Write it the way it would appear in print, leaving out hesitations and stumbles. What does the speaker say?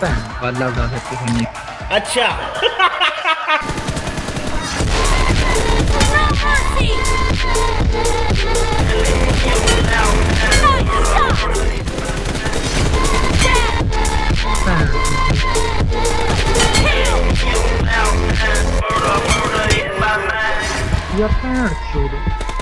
वाला उड़ा सकते हैं। अच्छा या पैर छोड़ो।